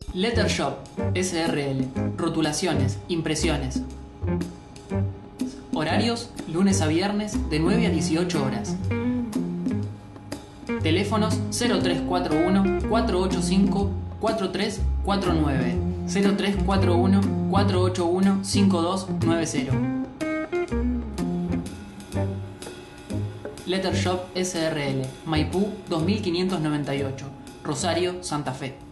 Letter Shop SRL. Rotulaciones, impresiones. Horarios, lunes a viernes de 9 a 18 horas. Teléfonos 0341-485-4349, 0341-481-5290. Letter Shop SRL, Maipú 2598, Rosario, Santa Fe.